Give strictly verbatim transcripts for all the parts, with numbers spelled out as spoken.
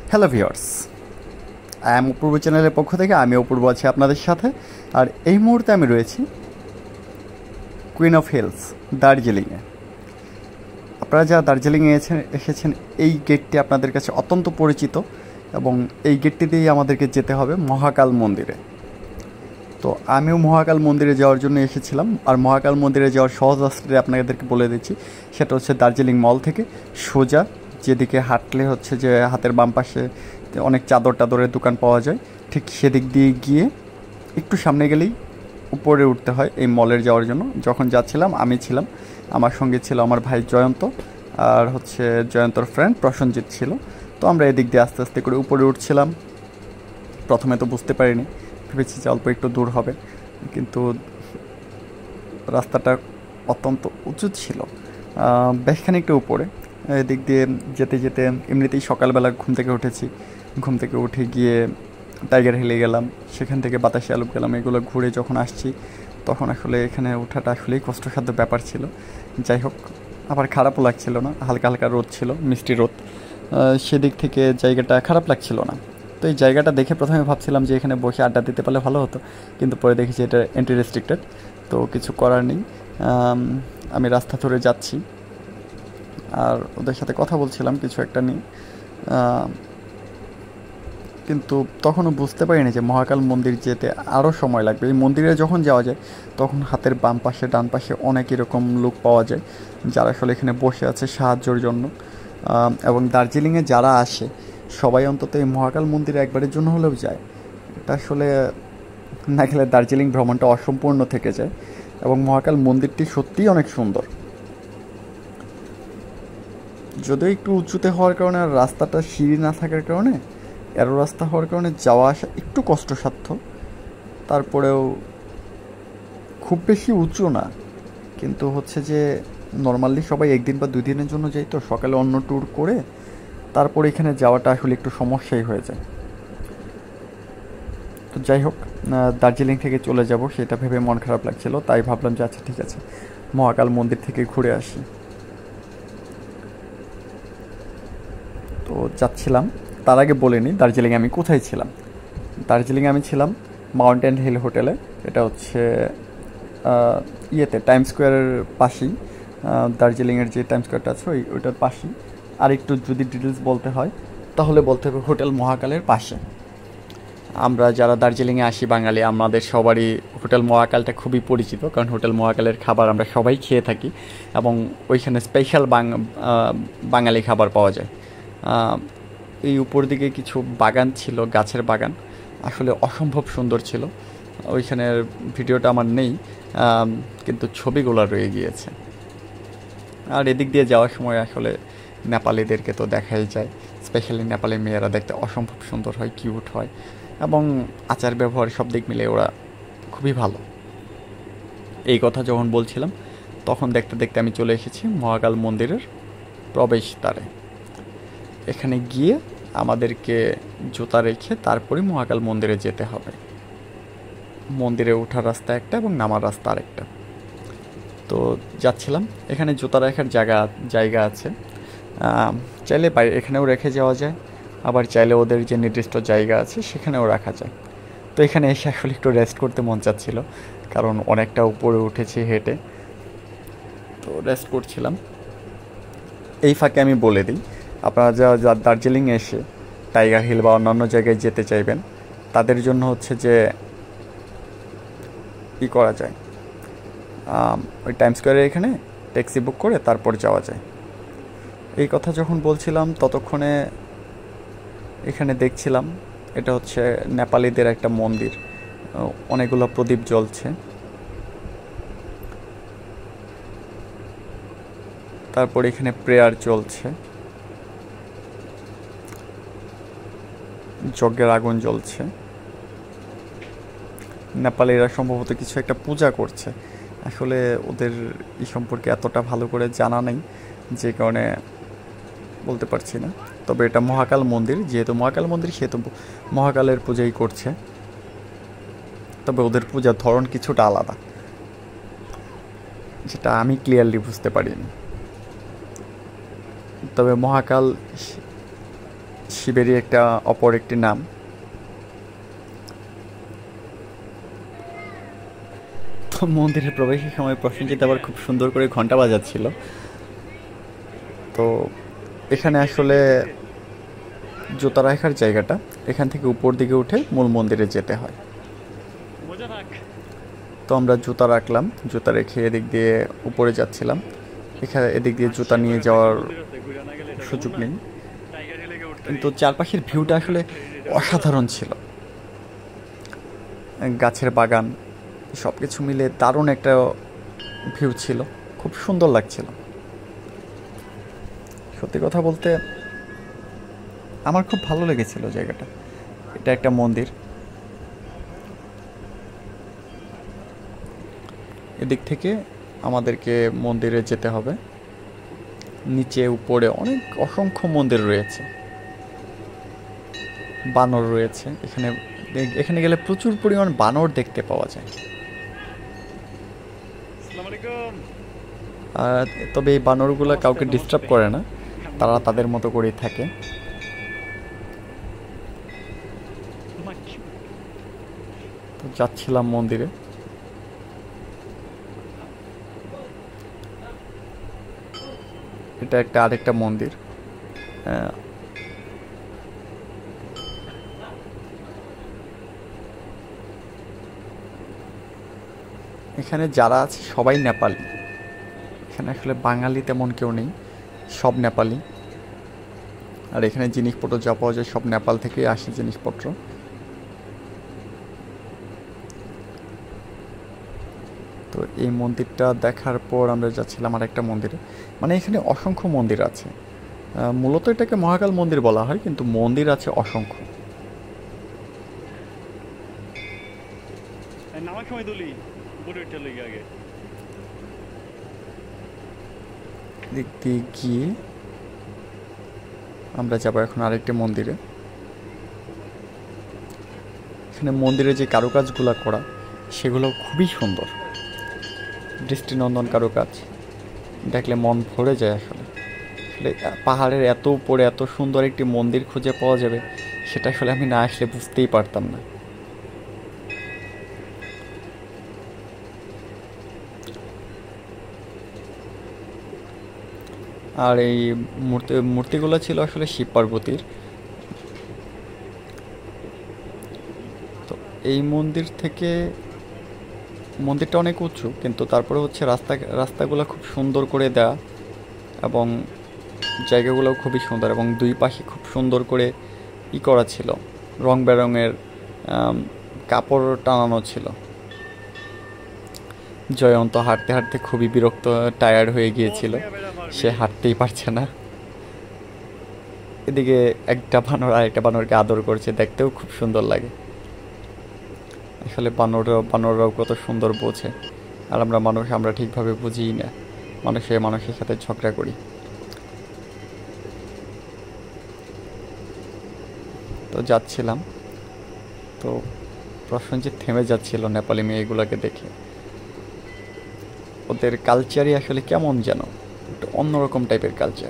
Hello viewers, I am Apurba চ্যানেলের পক্ষ থেকে আমি অপূর্ব আছি আপনাদের সাথে। আর এই মুহূর্তে আমি রয়েছি কুইন অফ হিলস দার্জিলিংয়ে। আপনারা যারা দার্জিলিংয়ে এসেছেন এসেছেন এই গেটটি আপনাদের কাছে অত্যন্ত পরিচিত এবং এই গেটটি দিয়েই আমাদেরকে যেতে হবে মহাকাল মন্দিরে। তো আমিও মহাকাল মন্দিরে যাওয়ার জন্য এসেছিলাম। আর মহাকাল মন্দিরে যাওয়ার সহজ রাস্তাটি আপনাদেরকে বলে দিচ্ছি, সেটা হচ্ছে দার্জিলিং মল থেকে সোজা যেদিকে হাঁটলে হচ্ছে যে হাতের বাম পাশে অনেক চাদর টাদরের দোকান পাওয়া যায়, ঠিক সেদিক দিয়ে গিয়ে একটু সামনে গেলেই উপরে উঠতে হয় এই মলের যাওয়ার জন্য। যখন যাচ্ছিলাম আমি ছিলাম, আমার সঙ্গে ছিল আমার ভাই জয়ন্ত আর হচ্ছে জয়ন্তর ফ্রেন্ড প্রসেনজিৎ ছিল। তো আমরা এদিক দিয়ে আস্তে আস্তে করে উপরে উঠছিলাম। প্রথমে তো বুঝতে পারিনি, ভেবেছি যে অল্প একটু দূর হবে, কিন্তু রাস্তাটা অত্যন্ত উঁচু ছিল, বেশ খানিকটা উপরে। এদিক দিয়ে যেতে যেতে এমনিতেই সকালবেলা ঘুম থেকে উঠেছি, ঘুম থেকে উঠে গিয়ে টাইগার হিলে গেলাম, সেখান থেকে বাতাসি আলুপ গেলাম। এগুলো ঘুরে যখন আসছি তখন আসলে এখানে ওঠাটা আসলেই কষ্টসাধ্য ব্যাপার ছিল। যাই হোক, আবার খারাপও লাগছিল না, হালকা হালকা রোদ ছিল, মিষ্টি রোদ, সেদিক থেকে জায়গাটা খারাপ লাগছিল না। তো এই জায়গাটা দেখে প্রথমে ভাবছিলাম যে এখানে বসে আড্ডা দিতে পারলে ভালো হতো, কিন্তু পরে দেখেছি এটা এন্ট্রি রেস্ট্রিক্টেড, তো কিছু করার নেই। আমি রাস্তা ধরে যাচ্ছি আর ওদের সাথে কথা বলছিলাম কিছু একটা নিয়ে, কিন্তু তখনও বুঝতে পারিনি যে মহাকাল মন্দির যেতে আরও সময় লাগবে। এই মন্দিরে যখন যাওয়া যায় তখন হাতের বাম পাশে ডান পাশে অনেক এরকম লোক পাওয়া যায় যারা আসলে এখানে বসে আছে সাহায্যের জন্য। এবং দার্জিলিংয়ে যারা আসে সবাই অন্তত এই মহাকাল মন্দিরে একবারের জন্য হলেও যায়। এটা আসলে না গেলে দার্জিলিং ভ্রমণটা অসম্পূর্ণ থেকে যায়। এবং মহাকাল মন্দিরটি সত্যিই অনেক সুন্দর, যদিও একটু উঁচুতে হওয়ার কারণে আর রাস্তাটা সিঁড়ি না থাকার কারণে, এরো রাস্তা হওয়ার কারণে যাওয়া আসা একটু কষ্টসাধ্য। তারপরেও খুব বেশি উঁচু না, কিন্তু হচ্ছে যে নর্মালি সবাই একদিন বা দুই দিনের জন্য যাই, তো সকালে অন্য ট্যুর করে তারপর এখানে যাওয়াটা আসলে একটু সমস্যাই হয়ে যায়। তো যাই হোক, দার্জিলিং থেকে চলে যাব সেটা ভেবে মন খারাপ লাগছিল, তাই ভাবলাম যে আচ্ছা ঠিক আছে মহাকাল মন্দির থেকে ঘুরে আসি। তো যাচ্ছিলাম, তার আগে বলে নিই দার্জিলিংয়ে আমি কোথায় ছিলাম। দার্জিলিংয়ে আমি ছিলাম মাউন্টেন হিল হোটেলে, এটা হচ্ছে ইয়েতে টাইম স্কোয়ারের পাশেই, দার্জিলিংয়ের যে টাইম স্কোয়ারটা আছে ওই ওইটার পাশেই। আর একটু যদি ডিটেলস বলতে হয় তাহলে বলতে হবে হোটেল মহাকালের পাশে। আমরা যারা দার্জিলিংয়ে আসি বাঙালি, আমাদের সবারই হোটেল মহাকালটা খুবই পরিচিত, কারণ হোটেল মহাকালের খাবার আমরা সবাই খেয়ে থাকি এবং ওইখানে স্পেশাল বাঙালি খাবার পাওয়া যায়। এই উপর দিকে কিছু বাগান ছিল, গাছের বাগান, আসলে অসম্ভব সুন্দর ছিল। ওইখানের ভিডিওটা আমার নেই, কিন্তু ছবিগুলো রয়ে গিয়েছে। আর এদিক দিয়ে যাওয়ার সময় আসলে নেপালিদেরকে তো দেখাই যায়, স্পেশালি নেপালি মেয়েরা দেখতে অসম্ভব সুন্দর হয়, কিউট হয় এবং আচার ব্যবহার সব দিক মিলে ওরা খুবই ভালো। এই কথা যখন বলছিলাম তখন দেখতে দেখতে আমি চলে এসেছি মহাকাল মন্দিরের প্রবেশদ্বারে। এখানে গিয়ে আমাদেরকে জুতা রেখে তারপরে মহাকাল মন্দিরে যেতে হবে। মন্দিরে ওঠার রাস্তা একটা এবং নামার রাস্তা আরেকটা। তো যাচ্ছিলাম, এখানে জুতা রাখার জায়গা জায়গা আছে, চাইলে বাইরে এখানেও রেখে যাওয়া যায়, আবার চাইলে ওদের যে নির্দিষ্ট জায়গা আছে সেখানেও রাখা যায়। তো এখানে এসে আসলে একটু রেস্ট করতে মন চাচ্ছিল, কারণ অনেকটা উপরে উঠেছি হেঁটে, তো রেস্ট করছিলাম। এই ফাঁকে আমি বলে দিই, আপনারা যা দার্জিলিং এসে টাইগার হিল বা অন্যান্য জায়গায় যেতে চাইবেন তাদের জন্য হচ্ছে যে কী করা যায়, ওই টাইম স্কোয়ারের এখানে ট্যাক্সি বুক করে তারপর যাওয়া যায়। এই কথা যখন বলছিলাম ততক্ষণে এখানে দেখছিলাম এটা হচ্ছে নেপালিদের একটা মন্দির, অনেকগুলো প্রদীপ জ্বলছে। তারপর এখানে প্রেয়ার চলছে, যজ্ঞের আগুন জ্বলছে। নেপালিরা সম্ভবত কিছু একটা পূজা করছে, আসলে ওদের এই সম্পর্কে এতটা ভালো করে জানা নেই, যে কারণে বলতে পারছি না। তবে এটা মহাকাল মন্দির, যেহেতু মহাকাল মন্দির সেহেতু মহাকালের পূজাই করছে, তবে ওদের পূজার ধরন কিছুটা আলাদা, যেটা আমি ক্লিয়ারলি বুঝতে পারিনি। তবে মহাকাল শিবেরই একটা অপর একটি নাম। তো মন্দিরের প্রবেশের সময় প্রসেনজিৎ আবার খুব সুন্দর করে ঘন্টা বাজাচ্ছিল। তো এখানে আসলে জুতা রাখার জায়গাটা, এখান থেকে উপর দিকে উঠে মূল মন্দিরে যেতে হয়। তো আমরা জুতা রাখলাম, জুতা রেখে এদিক দিয়ে উপরে যাচ্ছিলাম। এখানে এদিক দিয়ে জুতা নিয়ে যাওয়ার সুযোগ নেই, কিন্তু চারপাশের ভিউটা আসলে অসাধারণ ছিল। গাছের বাগান, সব কিছু মিলে দারুণ একটা ভিউ ছিল, খুব সুন্দর লাগছিল। সত্যি কথা বলতে আমার খুব ভালো লেগেছিল জায়গাটা। এটা একটা মন্দির, এদিক থেকে আমাদেরকে মন্দিরে যেতে হবে। নিচে উপরে অনেক অসংখ্য মন্দির রয়েছে, বানর রয়েছে এখানে। এখানে গেলে প্রচুর পরিমাণ বানর দেখতে পাওয়া যায়। আর তবে এই বানরগুলো কাউকে ডিস্টার্ব করে না, তারা তাদের মতো করেই থাকে। তো যাচ্ছিলাম মন্দিরে। এটা একটা আরেকটা মন্দির। এখানে যারা আছে সবাই নেপালি, এখানে আসলে বাঙালি তেমন কেউ নেই, সব নেপালি। আর এখানে জিনিসপত্র যা পাওয়া যায় সব নেপাল থেকেই আসে জিনিসপত্র। তো এই মন্দিরটা দেখার পর আমরা যাচ্ছিলাম আরেকটা মন্দিরে। মানে এখানে অসংখ্য মন্দির আছে, মূলত এটাকে মহাকাল মন্দির বলা হয়, কিন্তু মন্দির আছে অসংখ্য। দিক দিয়ে গিয়ে আমরা যাবো এখন আরেকটি মন্দিরে। এখানে মন্দিরে যে কারুকাজগুলো করা সেগুলো খুবই সুন্দর, দৃষ্টিনন্দন কারুকাজ, দেখলে মন ভরে যায়। আসলে আসলে পাহাড়ের এত উপরে এত সুন্দর একটি মন্দির খুঁজে পাওয়া যাবে সেটা আসলে আমি না আসলে বুঝতেই পারতাম না। আর এই মূর্তি মূর্তিগুলো ছিল আসলে শিব পার্বতীর। তো এই মন্দির থেকে, মন্দিরটা অনেক উঁচু, কিন্তু তারপরে হচ্ছে রাস্তা রাস্তাগুলো খুব সুন্দর করে দেয়া, এবং জায়গাগুলোও খুবই সুন্দর, এবং দুই পাশে খুব সুন্দর করে ই করা ছিল, রং বেরঙের কাপড় টানানো ছিল। জয়ন্ত হাঁটতে হাঁটতে খুবই বিরক্ত, টায়ার্ড হয়ে গিয়েছিল, সে হাঁটতেই পারছে না। এদিকে একটা বানর আরেকটা বানরকে আদর করছে, দেখতেও খুব সুন্দর লাগে। আসলে বানররাও বানররাও কত সুন্দর বোঝে, আর আমরা মানুষ, আমরা ঠিকভাবে বুঝিই না, মানুষে মানুষের সাথে ঝগড়া করি। তো যাচ্ছিলাম, তো প্রসেনজিৎ থেমে যাচ্ছিল নেপালি মেয়েগুলোকে দেখে। ওদের কালচারই আসলে কেমন যেন একটু অন্যরকম টাইপের কালচার।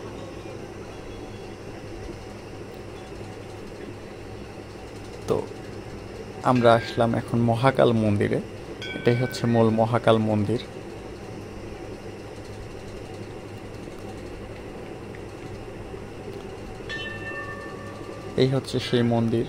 তো আমরা আসলাম এখন মহাকাল মন্দিরে। এটাই হচ্ছে মূল মহাকাল মন্দির। এই হচ্ছে সেই মন্দির।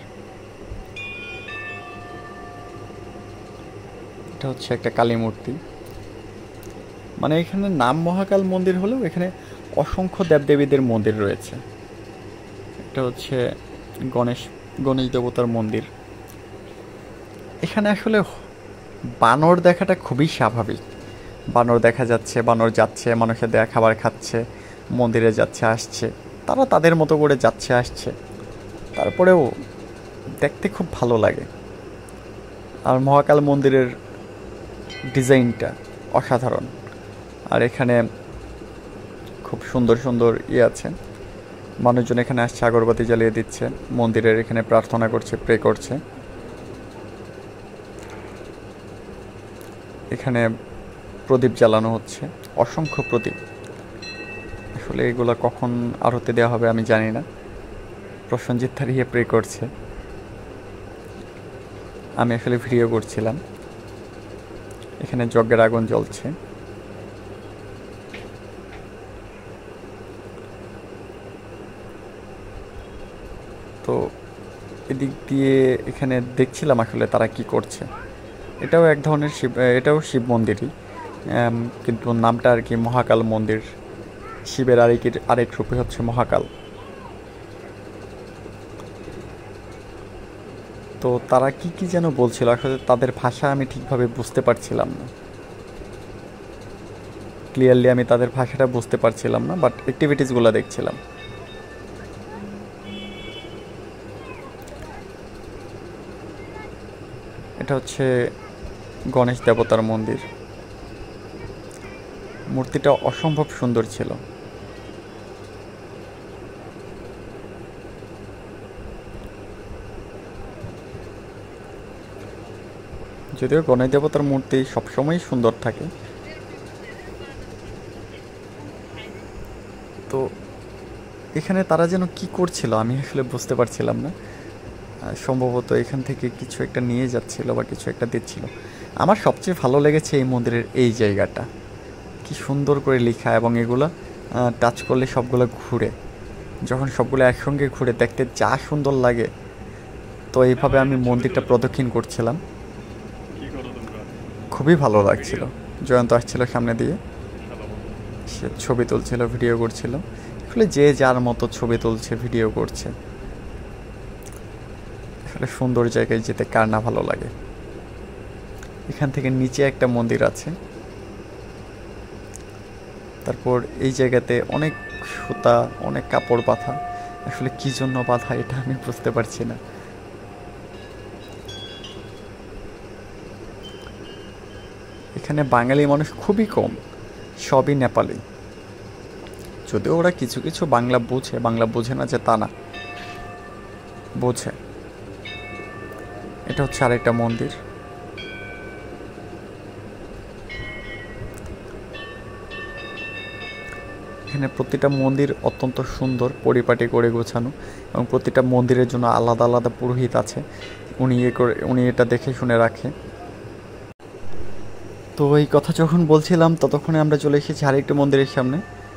এটা হচ্ছে একটা কালী মূর্তি। মানে এখানে নাম মহাকাল মন্দির হলেও এখানে অসংখ্য দেবদেবীদের মন্দির রয়েছে। এটা হচ্ছে গণেশ গণেশ দেবতার মন্দির। এখানে আসলে বানর দেখাটা খুবই স্বাভাবিক। বানর দেখা যাচ্ছে, বানর যাচ্ছে, মানুষের দেয়া খাবার খাচ্ছে, মন্দিরে যাচ্ছে আসছে, তারা তাদের মতো করে যাচ্ছে আসছে, তারপরেও দেখতে খুব ভালো লাগে। আর মহাকাল মন্দিরের ডিজাইনটা অসাধারণ। আর এখানে খুব সুন্দর সুন্দর ইয়ে আছে, মানুষজন এখানে আসছে, আগরবাতি জ্বালিয়ে দিচ্ছে, মন্দিরের এখানে প্রার্থনা করছে, প্রে করছে। এখানে প্রদীপ জ্বালানো হচ্ছে, অসংখ্য প্রদীপ। আসলে এগুলো কখন আরতি দেওয়া হবে আমি জানি না। প্রসেনজিৎ দাঁড়িয়ে প্রে করছে, আমি আসলে ভিডিও করছিলাম। এখানে যজ্ঞের আগুন জ্বলছে। তো এদিক দিয়ে এখানে দেখছিলাম আসলে তারা কি করছে। এটাও এক ধরনের শিব, এটাও শিব মন্দিরই, কিন্তু নামটা আর কি মহাকাল মন্দির। শিবের আরেক আরেক রূপে হচ্ছে মহাকাল। তো তারা কি কি যেন বলছিল, আসলে তাদের ভাষা আমি ঠিকভাবে বুঝতে পারছিলাম না, ক্লিয়ারলি আমি তাদের ভাষাটা বুঝতে পারছিলাম না, বাট অ্যাক্টিভিটিসগুলো দেখছিলাম। এটা হচ্ছে গণেশ দেবতার মন্দির। মূর্তিটা অসম্ভব সুন্দর ছিল। যদিও গণেশ দেবতার মূর্তি সবসময়ই সুন্দর থাকে। তো এখানে তারা যেন কি করছিল আমি আসলে বুঝতে পারছিলাম না। সম্ভবত এখান থেকে কিছু একটা নিয়ে যাচ্ছিল বা কিছু একটা দিচ্ছিল। আমার সবচেয়ে ভালো লেগেছে এই মন্দিরের এই জায়গাটা, কি সুন্দর করে লেখা, এবং এগুলো টাচ করলে সবগুলো ঘুরে, যখন সবগুলো একসঙ্গে ঘুরে দেখতে যা সুন্দর লাগে। তো এইভাবে আমি মন্দিরটা প্রদক্ষিণ করছিলাম, খুবই ভালো লাগছিল। জয়ন্ত আসছিল সামনে দিয়ে, সে ছবি তুলছিল, ভিডিও করছিল। আসলে যে যার মতো ছবি তুলছে, ভিডিও করছে। আসলে সুন্দর জায়গায় যেতে কার না ভালো লাগে। এখান থেকে নিচে একটা মন্দির আছে। তারপর এই জায়গাতে অনেক সুতা, অনেক কাপড় বাঁধা। আসলে কি জন্য বাঁধা এটা আমি বুঝতে পারছি না। এখানে বাঙালি মানুষ খুবই কম, সবই নেপালি। যদিও ওরা কিছু কিছু বাংলা বোঝে, বাংলা বোঝে না যে তা না, বোঝে। এটা হচ্ছে আরেকটা মন্দির। এখানে প্রতিটা মন্দির অত্যন্ত সুন্দর, পরিপাটি করে গোছানো, এবং প্রতিটা মন্দিরের জন্য আলাদা আলাদা পুরোহিত আছে, উনি এ করে উনি এটা দেখে শুনে রাখে। তো এই কথা যখন বলছিলাম ততক্ষণে আমরা চলে এসেছি আরেকটা মন্দিরের সামনে।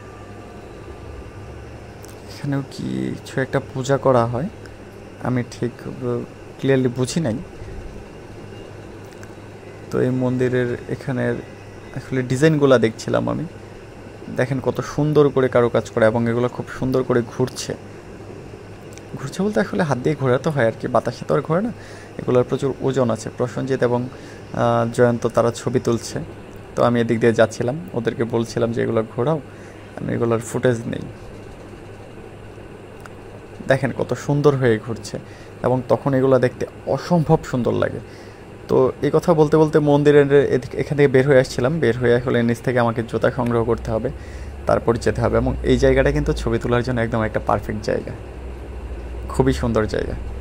এখানেও কিছু একটা পূজা করা হয়, আমি ঠিক ক্লিয়ারলি বুঝি নাই। তো এই মন্দিরের এখানের আসলে ডিজাইনগুলো দেখছিলাম আমি। দেখেন কত সুন্দর করে কারুকাজ করা, এবং এগুলো খুব সুন্দর করে ঘুরছে। ঘুরছে বলতে আসলে হাত দিয়ে ঘোরাতে হয় আর কি, বাতাসে তো আর ঘোরে না। এগুলোর প্রচুর ওজন আছে। প্রসেনজিৎ এবং জয়ন্ত তারা ছবি তুলছে। তো আমি এদিক দিয়ে যাচ্ছিলাম, ওদেরকে বলছিলাম যে এগুলো ঘোরাও, আমি এগুলোর ফুটেজ নেই। দেখেন কত সুন্দর হয়ে ঘুরছে, এবং তখন এগুলো দেখতে অসম্ভব সুন্দর লাগে। তো এই কথা বলতে বলতে মন্দিরের এখান থেকে বের হয়ে আসছিলাম। বের হয়ে আসলে নিচ থেকে আমাকে জুতা সংগ্রহ করতে হবে, তারপর যেতে হবে। এবং এই জায়গাটা কিন্তু ছবি তোলার জন্য একদম একটা পারফেক্ট জায়গা, খুবই সুন্দর জায়গা।